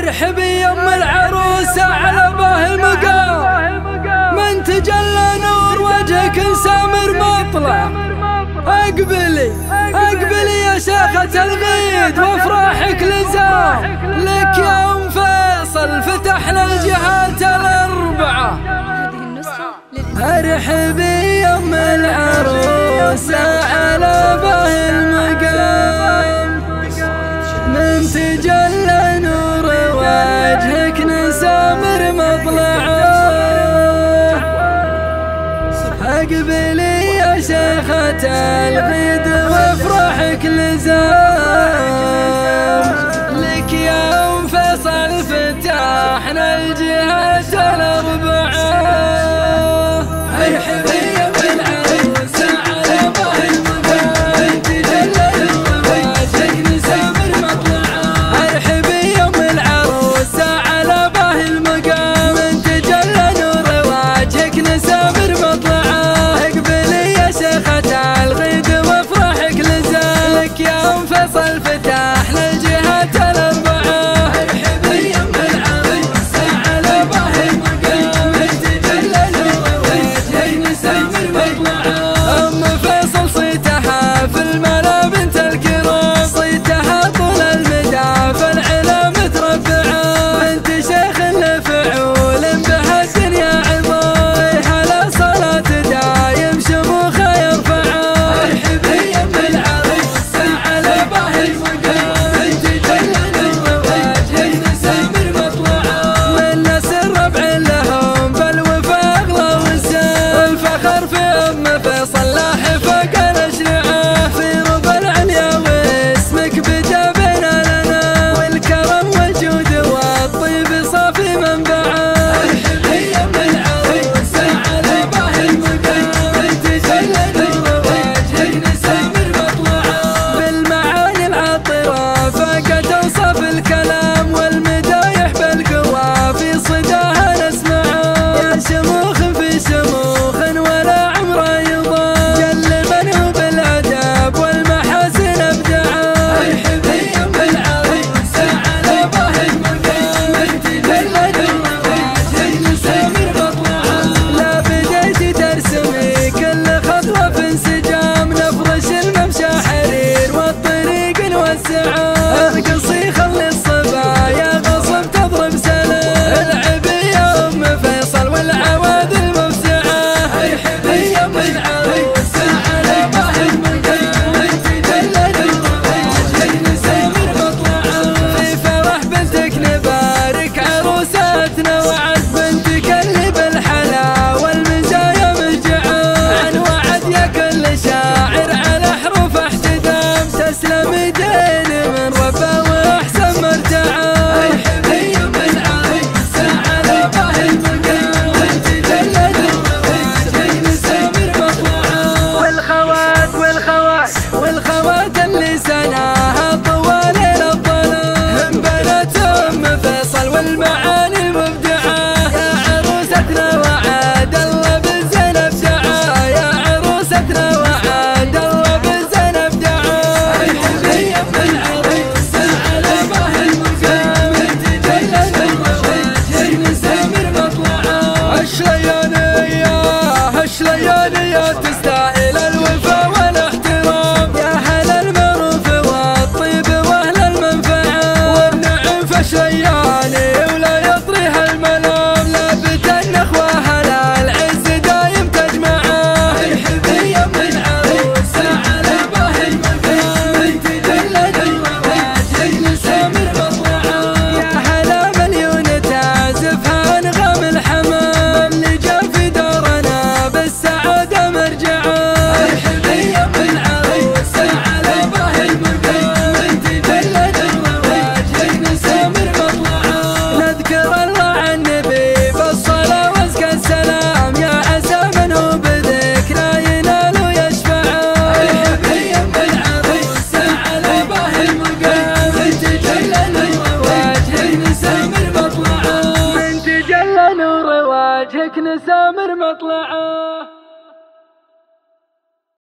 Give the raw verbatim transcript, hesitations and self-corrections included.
ارحبي يم العروسة على باه المقام، من تجلى نور وجهك سامر مطلع. اقبلي اقبلي يا شيخة الغيد وافراحك لزام، لك يا ام فيصل فتحنا الجهات الاربعة. ارحبي يم العروسة على باه المقام، من تجلى نور وجهك نسامر مطلعه. اقبلي يا شيخة الغيد وافراحك لزام، لك يا ام فيصل فتحنا الجهات الاربعة. ارحبي يا ام العروسة على باه المقام، من تجلى نور وجهك نسامر مطلعه. ارحبي يا ام العروسة على باه المقام، من تجلى نور وجهك نسامر مطلعه. اقبلي يا شيخة الغيد وافراحك لزام، لك يا ام فيصل فتحنا الجهات الاربعة. ارحبي يا ام العروسة على باه المقام، من تجلى نور وجهك نسامر مطلعه. ام فيصل صيتها في الملا بنت الكرام، صيتها طول المدى في العلا متربعه. بنت شيخ لفعول بها الدنيا عظام، على صلاة دايم شموخه يرفعه. ارحبي يا ام العروسة على باه المقام، من تجلى نور وجهك نسامر مطلعه. من ناس الربع لهم بالوفا اغلى وسام، الفخر في ام فيصل لاح فوق الاشرعه. في ربع العليا واسمك بدا بين لنا، والكرم والجود والطيب صافي منبعه. ارحبي يا ام العروسة على باه المقام، من تجلى نور وجهك نسامر مطلعه. بالمعاني العطرة فاقت اوصاف الكلام، والمدايح بالقوى في صداها نسمعه. يا شموخ في شموخ ولا عمره يضام، جل من هو بالادب والمحاسن ابدعه. ارحبي يا ام العروسة على باه المقام، من تجلى نور وجهك نسامر مطلعه. لا بديتي ترسمي كل خطوة في انسجام، نفرش الممشى حرير والطريق نوسعه. ارقصي خلي الصبايا غصب تضرب سلام، العبي يا ام فيصل والعواد المفزعه. ارحبي يا ام العروسة على باه المقام، من تجلى نور وجهك نسامر مطلعه. في فرح بنتك نبارك عروستنا، وعد بنتك اللي بالحلا والمزايا مهجعه. عن وعد يا كل شاعر على حروف احتدام، تسلم يدين من ربه واحسن مرجعه. ارحبي يا ام العروسة على باه المقام، من تجلى نور وجهك نسامر مطلعه. والخوات والخوات والخوات اللي سناها طوال الظلام، بنات ام فيصل والمعاني المبدعه. يا عروستنا وعاد الله بالزين ابدعه، يا عروستنا وعاد الله بالزين ابدعه. ارحبي يا ام العروسة على باه المقام، من تجلى نور وجهك نسامر مطلعه. هالشليانية هالشليانية تستاهل الوفا والاحترام، يا اهل المعروف والطيب واهل المنفعه. والنعم فشلياني ولا يطريها الملام، لابد النخوة هلا العز دايم تجمعه. ارحبي يا ام العروسة على باه المقام، من تجلى نور وجهك نسامر مطلعه. يا هلا مليون تعزفها انغام الحمام، اللي جا في دارنا بالسعادة مرجعه. ارحبي يا ام العروسة على باه المقام، من تجلى نور وجهك نسامر مطلعه. نذكر الله عن النبي بالصلاة وازكى السلام، يا عسى من هو بذكرى ينال ويشفعه. ارحبي يا ام العروسة على باه المقام، من تجلى نور وجهك نسامر مطلعه. من تجلى نور وجهك نسامر مطلعه.